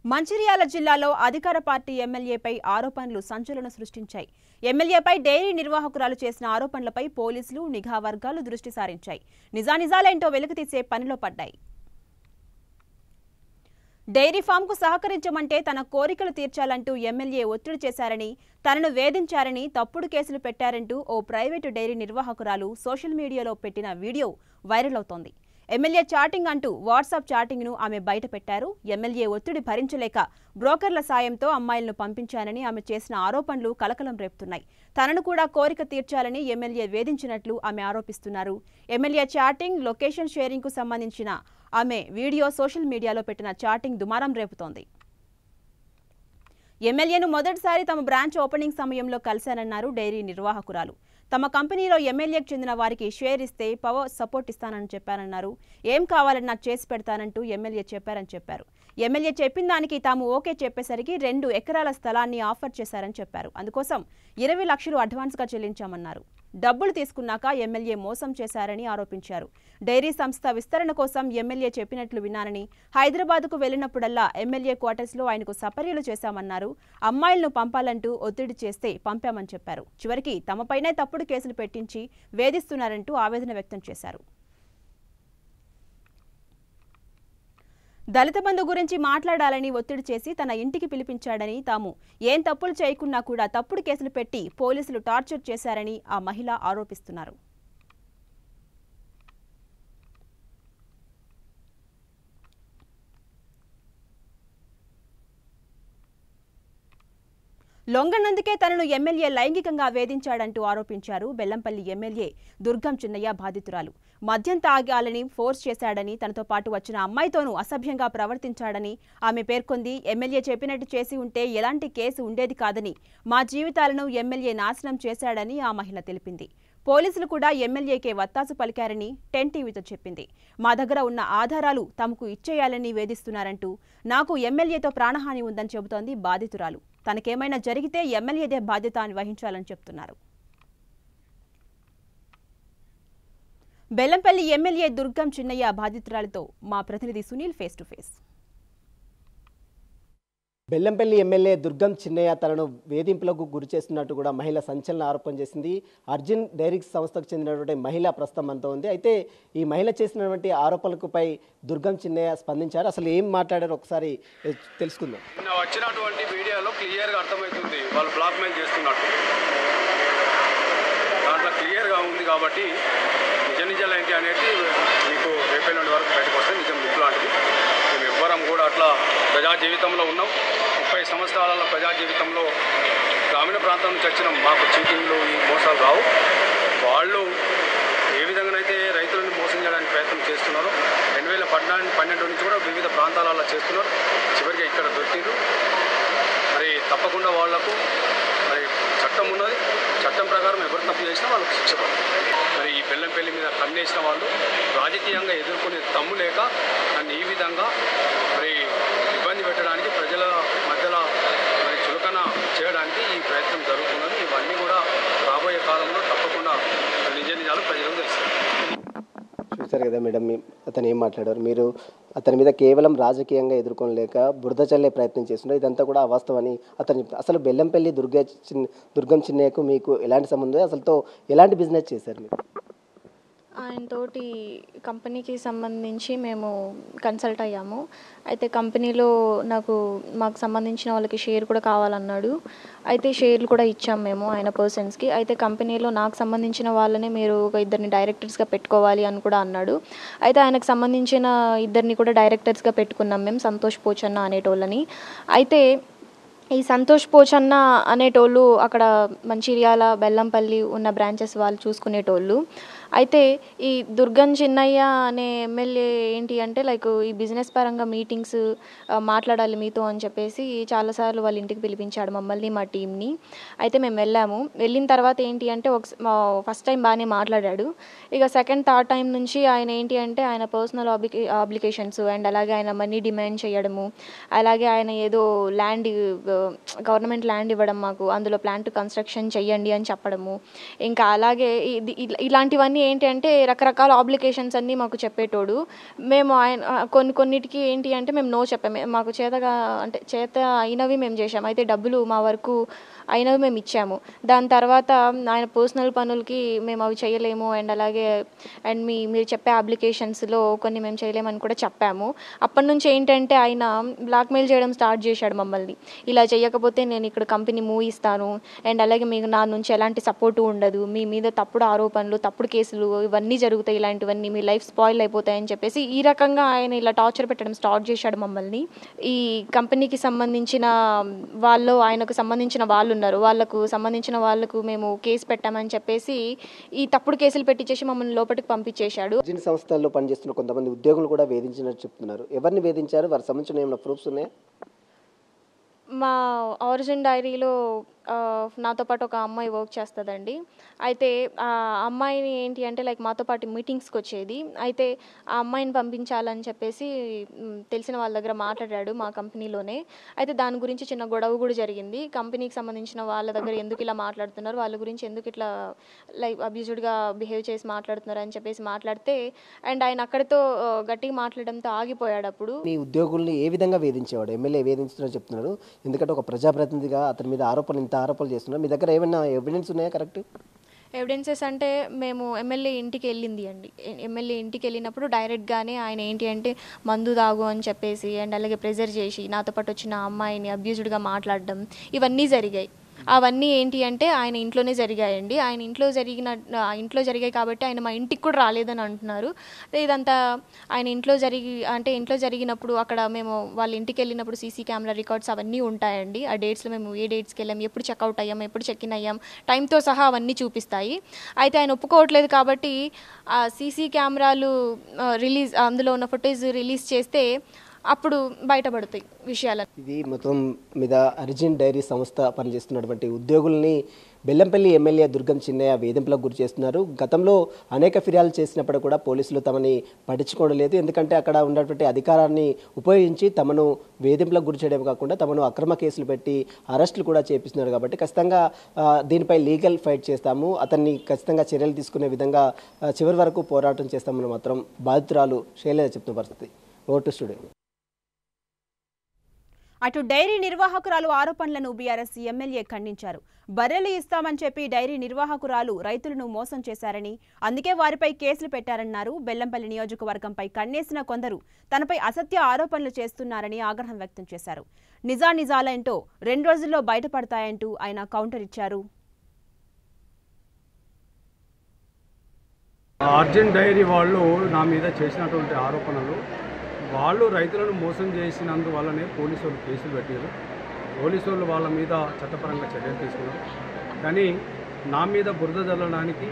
మంచిర్యాల జిల్లాలో అధికార పార్టీ ఎమ్మెల్యేపై ఆరోపణలు సంచలనం సృష్టించాయి. ఎమ్మెల్యేపై డైరీ నిర్వాహకురాలు చేసిన ఆరోపణలపై పోలీసులు, నిఘా వర్గాలు దృష్టి సారించాయి. నిజానిజాలేంటో వెలుగుతీసే పనిలో పడ్డాయి. డైరీ ఫామ్కు సహకరించమంటే తన కోరికలు తీర్చాలంటూ ఎమ్మెల్యే ఒత్తిడి చేశారని, తనను వేధించారని, తప్పుడు కేసులు పెట్టారంటూ ఓ ప్రైవేటు డైరీ నిర్వాహకురాలు సోషల్ మీడియాలో పెట్టిన వీడియో వైరల్ అవుతోంది. ఎమ్మెల్యే చాటింగ్ అంటూ వాట్సాప్ చాటింగ్ను ఆమె బయట పెట్టారు. ఎమ్మెల్యే ఒత్తిడి భరించలేక బ్రోకర్ల సాయంతో అమ్మాయిలను పంపించానని ఆమె చేసిన ఆరోపణలు కలకలం రేపుతున్నాయి. తనను కూడా కోరిక తీర్చాలని ఎమ్మెల్యే వేధించినట్లు ఆమె ఆరోపిస్తున్నారు. ఎమ్మెల్యే చాటింగ్, లొకేషన్ షేరింగ్కు సంబంధించిన ఆమె వీడియో సోషల్ మీడియాలో పెట్టిన చాటింగ్ దుమారం రేపుతోంది. ఎమ్మెల్యేను మొదటిసారి తమ బ్రాంచ్ ఓపెనింగ్ సమయంలో కలిశానన్నారు డైరీ నిర్వాహకురాలు. తమ కంపెనీలో ఎమ్మెల్యేకు చెందిన వారికి షేర్ ఇస్తే పవర్ సపోర్ట్ ఇస్తానని చెప్పారన్నారు. ఏం కావాలన్నా చేసి పెడతానంటూ ఎమ్మెల్యే చెప్పారని చెప్పారు. ఎమ్మెల్యే చెప్పిన దానికి తాము ఓకే చెప్పేసరికి 2 ఎకరాల స్థలాన్ని ఆఫర్ చేశారని చెప్పారు. అందుకోసం 20 లక్షలు అడ్వాన్స్గా చెల్లించామన్నారు. డబ్బులు తీసుకున్నాక ఎమ్మెల్యే మోసం చేశారని ఆరోపించారు. డైరీ సంస్థ విస్తరణ కోసం ఎమ్మెల్యే చెప్పినట్లు విన్నానని, హైదరాబాద్కు వెళ్లినప్పుడల్లా ఎమ్మెల్యే క్వార్టర్స్లో ఆయనకు సపర్యలు చేశామన్నారు. అమ్మాయిలను పంపాలంటూ ఒత్తిడి చేస్తే పంపామని చెప్పారు. చివరికి తమపైనే తప్పుడు కేసులు పెట్టించి వేధిస్తున్నారంటూ ఆవేదన వ్యక్తం చేశారు. దళిత బంధు గురించి మాట్లాడాలని ఒత్తిడి చేసి తన ఇంటికి పిలిపించాడని, తాము ఏం తప్పులు చేయకున్నా కూడా తప్పుడు కేసులు పెట్టి పోలీసులు టార్చర్ చేశారని ఆ మహిళ ఆరోపిస్తున్నారు. లొంగనందుకే తనను ఎమ్మెల్యే లైంగికంగా వేధించాడంటూ ఆరోపించారు. బెల్లంపల్లి ఎమ్మెల్యే దుర్గం చిన్నయ్య బాధితురాలు. మద్యం తాగాలని ఫోర్స్ చేశాడని, తనతో పాటు వచ్చిన అమ్మాయితోనూ అసభ్యంగా ప్రవర్తించాడని ఆమె పేర్కొంది. ఎమ్మెల్యే చెప్పినట్టు చేసి ఉంటే ఎలాంటి కేసు ఉండేది కాదని, మా జీవితాలను ఎమ్మెల్యే నాశనం చేశాడని ఆ మహిళ తెలిపింది. పోలీసులు కూడా ఎమ్మెల్యేకే వత్తాసు పలికారని 10 టీవీతో చెప్పింది. మా దగ్గర ఉన్న ఆధారాలు తమకు ఇచ్చేయాలని వేధిస్తున్నారంటూ, నాకు ఎమ్మెల్యేతో ప్రాణహాని ఉందని చెబుతోంది బాధితురాలు. తనకేమైనా జరిగితే ఎమ్మెల్యేదే బాధ్యత అని వహించాలని చెప్తున్నారు. బెల్లంపల్లి ఎమ్మెల్యే దుర్గం చిన్నయ్య బాధితురాలతో మా ప్రతినిధి Sunil face to face. Bellampalli MLA Durgam Chinnaiah తనను వేధింపులకు గురి చేస్తున్నట్టు కూడా మహిళ సంచలన ఆరోపణ చేసింది. అర్జున్ డైరీ సంస్థకు చెందినటువంటి మహిళ ప్రస్తుతం అంతా ఉంది. అయితే ఈ మహిళ చేసినటువంటి ఆరోపణలపై దుర్గం చిన్నయ్య స్పందించారు. అసలు ఏం మాట్లాడారో ఒకసారి తెలుసుకుందాం. వచ్చినటువంటి వీడియోలో క్లియర్గా అర్థమవుతుంది వాళ్ళు బ్లాక్మెయిల్ చేస్తున్నట్టు. దాంట్లో క్లియర్గా ఉంది కాబట్టి నిజాలు ఏంటి అనేది మీకు రేపటి వరకు బయటకు వస్తే నిజం ముప్పు లాంటిది. మేము ఎవ్వరం కూడా అట్లా ప్రజా జీవితంలో ఉన్నాం. 30 సంవత్సరాల ప్రజా జీవితంలో గ్రామీణ ప్రాంతం నుంచి వచ్చిన మాకు చీటింగ్లు, ఈ మోసాలు రావు. వాళ్ళు ఏ విధంగానైతే రైతులను మోసం చేయడానికి ప్రయత్నం చేస్తున్నారో 2012 నుంచి కూడా వివిధ ప్రాంతాలలో చేస్తున్నారు. చివరికి ఇక్కడ దొరికిండ్రు. మరి తప్పకుండా వాళ్లకు మరి చట్టం ఉన్నది. చట్టం ప్రకారం ఎవరు తప్పు చేసినా వాళ్ళకు శిక్ష పడుతుంది. మరి ఈ బెల్లంపల్లి మీద కన్నేసిన వాళ్ళు రాజకీయంగా ఎదుర్కొనే దమ్ము లేక నన్ను ఈ విధంగా మరి ఇబ్బంది పెట్టడానికి, ప్రజల మధ్యలో మరి చులకన చేయడానికి ఈ ప్రయత్నం జరుగుతున్నది. ఇవన్నీ కూడా రాబోయే కాలంలో తప్పకుండా నిజాలు ప్రజలకు తెలుస్తాయి. చూశారు కదా మేడం, అతను ఏం మాట్లాడారు. మీరు అతని మీద కేవలం రాజకీయంగా ఎదుర్కొనలేక బురద చల్లే ప్రయత్నం చేస్తున్నారు. ఇదంతా కూడా అవాస్తవని అసలు బెల్లంపల్లి దుర్గం చిన్నయ్యకు మీకు ఎలాంటి సంబంధం, అసలుతో ఎలాంటి బిజినెస్ చేశారు మీరు? ఆయనతోటి కంపెనీకి సంబంధించి మేము కన్సల్ట్ అయ్యాము. అయితే కంపెనీలో మాకు సంబంధించిన వాళ్ళకి షేర్ కూడా కావాలన్నాడు. అయితే షేర్లు కూడా ఇచ్చాం మేము ఆయన పర్సన్స్కి. అయితే కంపెనీలో నాకు సంబంధించిన వాళ్ళనే మీరు ఒక 2 డైరెక్టర్స్గా పెట్టుకోవాలి అని కూడా అన్నాడు. అయితే ఆయనకు సంబంధించిన 2 కూడా డైరెక్టర్స్గా పెట్టుకున్నాం మేము, సంతోష్ పోచన్న అనేటోళ్ళని. అయితే ఈ సంతోష్ పోచన్న అనేటోళ్ళు అక్కడ మంచిర్యాల, బెల్లంపల్లి ఉన్న బ్రాంచెస్ వాళ్ళు చూసుకునేటోళ్ళు. అయితే ఈ దుర్గం చిన్నయ్య అనే ఎమ్మెల్యే ఏంటి అంటే ఈ బిజినెస్ పరంగా మీటింగ్స్ మాట్లాడాలి మీతో అని చెప్పేసి చాలాసార్లు వాళ్ళ ఇంటికి పిలిపించాడు మమ్మల్ని, మా టీంని. అయితే మేము వెళ్ళాము. వెళ్ళిన తర్వాత ఏంటి అంటే ఫస్ట్ టైం బాగానే మాట్లాడాడు. ఇక సెకండ్, థర్డ్ టైం నుంచి ఆయన ఏంటి అంటే ఆయన పర్సనల్ ఆబ్లికేషన్స్ అండ్ అలాగే ఆయన మనీ డిమాండ్ చేయడము, అలాగే ఆయన ఏదో గవర్నమెంట్ ల్యాండ్ ఇవ్వడం మాకు, అందులో ప్లాంట్ కన్స్ట్రక్షన్ చెయ్యండి అని చెప్పడము, ఇంకా అలాగే ఇలాంటివన్నీ ఏంటి అంటే రకరకాల ఆబ్లికేషన్స్ అన్నీ మాకు చెప్పేటోడు. మేము కొన్నిటికి ఏంటి అంటే మేము నో చెప్పాము. మాకు చేత అయినవి మేము చేసాము. అయితే డబ్బులు మా వరకు అయినవి మేము ఇచ్చాము. దాని తర్వాత ఆయన పర్సనల్ పనులకి మేము అవి చేయలేము అండ్ మీరు చెప్పే అప్లికేషన్స్లో కొన్ని మేము చేయలేమని కూడా చెప్పాము. అప్పటి నుంచి ఏంటంటే ఆయన బ్లాక్మెయిల్ చేయడం స్టార్ట్ చేశాడు మమ్మల్ని. ఇలా చేయకపోతే నేను ఇక్కడ కంపెనీ మూవ్ ఇస్తాను అండ్ అలాగే మీకు నా నుంచి ఎలాంటి సపోర్టు ఉండదు, మీ మీద తప్పుడు ఆరోపణలు, తప్పుడు కేసులు ఇవన్నీ జరుగుతాయి, ఇలాంటివన్నీ మీ లైఫ్ స్పాయిల్ అయిపోతాయని చెప్పేసి ఈ రకంగా ఆయన ఇలా టార్చర్ పెట్టడం స్టార్ట్ చేశాడు మమ్మల్ని. ఈ కంపెనీకి సంబంధించిన ఆయనకు సంబంధించిన వాళ్ళు ఉన్నారు, వాళ్ళకు సంబంధించిన వాళ్ళకు మేము కేసు పెట్టామని చెప్పేసి ఈ తప్పుడు కేసులు పెట్టించేసి మమ్మల్ని లోపలికి పంపించేశాడు. అర్జున్ సంస్థల్లో పనిచేస్తున్న కొంతమంది ఉద్యోగులు కూడా వేధించినట్టు చెప్తున్నారు. ఎవరిని వేధించారు? వారికి సంబంధించిన ఏమైనా ప్రూఫ్స్ ఉన్నాయా? మా ఆరిజిన్ డైరీలో నాతో పాటు ఒక అమ్మాయి వర్క్ చేస్తుందండి. అయితే ఆ అమ్మాయిని ఏంటి అంటే మాతో పాటు మీటింగ్స్కి వచ్చేది. అయితే ఆ అమ్మాయిని పంపించాలని చెప్పేసి తెలిసిన వాళ్ళ దగ్గర మాట్లాడాడు మా కంపెనీలోనే. అయితే దాని గురించి చిన్న గొడవ కూడా జరిగింది. కంపెనీకి సంబంధించిన వాళ్ళ దగ్గర ఎందుకు ఇలా మాట్లాడుతున్నారు, వాళ్ళ గురించి ఎందుకు ఇట్లా అబ్యూజ్డ్గా బిహేవ్ చేసి మాట్లాడుతున్నారు అని చెప్పేసి మాట్లాడితే అండ్ ఆయన అక్కడితో గట్టిగా మాట్లాడడంతో ఆగిపోయాడు. అప్పుడు మీ ఉద్యోగుల్ని ఏ విధంగా వేధించేవాడు? ఎమ్మెల్యే వేధించుతున్నారని చెప్తున్నారు. ఎందుకంటే ఒక ప్రజాప్రతినిధిగా అతని మీద ఆరోపణలు చేస్తున్నారు. మీ దగ్గర ఏమైనా ఎవిడెన్స్ ఉన్నాయా? కరెక్ట్ ఎవిడెన్సెస్ అంటే మేము ఎమ్మెల్యే ఇంటికి వెళ్ళినప్పుడు డైరెక్ట్గానే ఆయన ఏంటి అంటే మందు తాగు అని చెప్పేసి అండ్ అలాగే ప్రెజర్ చేసి నాతో పాటు వచ్చిన అమ్మాయిని అబ్యూజ్డ్గా మాట్లాడడం ఇవన్నీ జరిగాయి. అవన్నీ ఏంటి అంటే ఆయన ఇంట్లోనే జరిగాయండి. ఆయన ఇంట్లో జరిగాయి కాబట్టి ఆయన మా ఇంటికి కూడా రాలేదని అంటున్నారు. ఇదంతా ఆయన ఇంట్లో జరిగినప్పుడు అక్కడ మేము వాళ్ళ ఇంటికి వెళ్ళినప్పుడు సీసీ కెమెరా రికార్డ్స్ అవన్నీ ఉంటాయండి. ఆ డేట్స్లో మేము ఏ డేట్స్కి వెళ్ళాం, ఎప్పుడు చెక్అవుట్ అయ్యాం, ఎప్పుడు చెక్ ఇన్ అయ్యాం, టైంతో సహా అవన్నీ చూపిస్తాయి. అయితే ఆయన ఒప్పుకోవట్లేదు కాబట్టి ఆ సీసీ కెమెరాలు అందులో ఉన్న ఫుటేజ్ రిలీజ్ చేస్తే అప్పుడు బయటపడతాయి విషయాలు. ఇది మొత్తం మీద అర్జున్ డైరీ సంస్థ పనిచేస్తున్నటువంటి ఉద్యోగుల్ని బెల్లంపల్లి ఎమ్మెల్యే దుర్గం చిన్నయ్య వేధింపులకు గురి చేస్తున్నారు. గతంలో అనేక ఫిర్యాదులు చేసినప్పుడు కూడా పోలీసులు తమని పట్టించుకోవడం లేదు. ఎందుకంటే అక్కడ ఉన్నటువంటి అధికారాన్ని ఉపయోగించి తమను వేధింపులకు గురి చేయడమే కాకుండా తమను అక్రమ కేసులు పెట్టి అరెస్టులు కూడా చేపిస్తున్నారు. కాబట్టి ఖచ్చితంగా దీనిపై లీగల్ ఫైట్ చేస్తాము, అతన్ని ఖచ్చితంగా చర్యలు తీసుకునే విధంగా చివరి వరకు పోరాటం చేస్తామని మాత్రం బాధితురాలు శైలజ చెప్తున్న పరిస్థితి. ఓటు స్టూడియో. అటు డైరీ నిర్వాహకురాలు ఆరోపణలను బీఆర్ఎస్ ఎమ్మెల్యే ఖండించారు. బర్రెలు ఇస్తామని చెప్పి డైరీ నిర్వాహకురాలు రైతులను మోసం చేశారని, అందుకే వారిపై కేసులు పెట్టారన్నారు. బెల్లంపల్లి నియోజకవర్గంపై కన్నేసిన కొందరు తనపై అసత్య ఆరోపణలు చేస్తున్నారని ఆగ్రహం వ్యక్తం చేశారు. నిజాలేంటో 2 రోజుల్లో బయటపడతాయంటూ ఆయన కౌంటర్ ఇచ్చారు. అర్జున్ డైరీ వాళ్ళు నా మీద చేసినటువంటి ఆరోపణలు, వాళ్ళు రైతులను మోసం చేసినందువల్లనే పోలీసు వాళ్ళు కేసులు పెట్టారు. పోలీసు వాళ్ళు వాళ్ళ మీద చట్టపరంగా చర్యలు తీసుకున్నారు. కానీ నా మీద బురద జల్లడానికి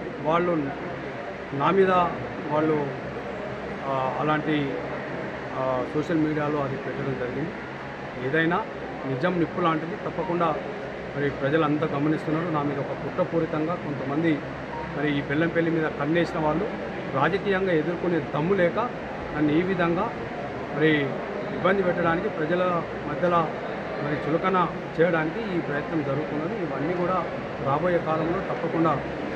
నా మీద వాళ్ళు అలాంటి సోషల్ మీడియాలో అది పెట్టడం జరిగింది. ఏదైనా నిజం నిప్పు లాంటిది. తప్పకుండా మరి ప్రజలంతా గమనిస్తున్నారు. నా మీద ఒక కుట్రపూరితంగా కొంతమంది మరి ఈ బెల్లంపల్లి మీద కన్నేసిన వాళ్ళు రాజకీయంగా ఎదుర్కొనే దమ్ము లేక నన్ను ఈ విధంగా మరి ఇబ్బంది పెట్టడానికి, ప్రజల మధ్యలో మరి చులకన చేయడానికి ఈ ప్రయత్నం జరుగుతున్నది. ఇవన్నీ కూడా రాబోయే కాలంలో తప్పకుండా